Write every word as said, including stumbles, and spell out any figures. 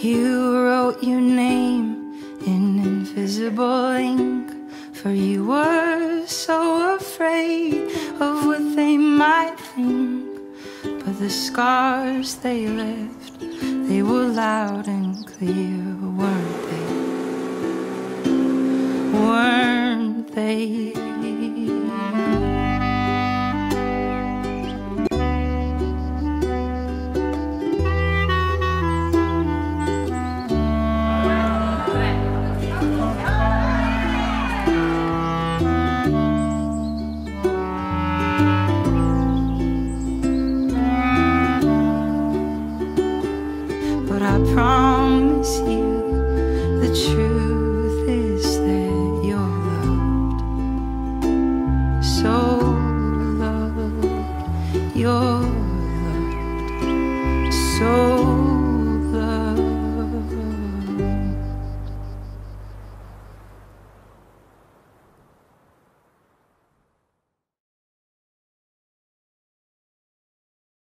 You wrote your name in invisible ink, for you were so afraid of what they might think. But the scars they left, they were loud and clear, weren't they? Weren't they? But I promise you, the truth is that you're loved, so loved, you're loved, so